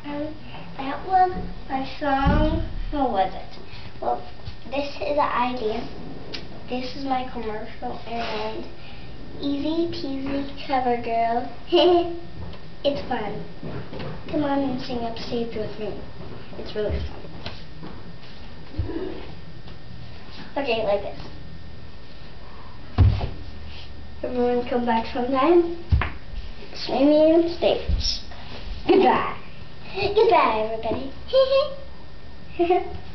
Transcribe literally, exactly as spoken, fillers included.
Um, that was my song. What was it? Well, this is the idea. This is my commercial, and easy peasy cover girl. It's fun. Come on and sing upstage with me. It's really fun. Okay, like this. Everyone come back sometime. See me on stage. Goodbye. Goodbye, everybody.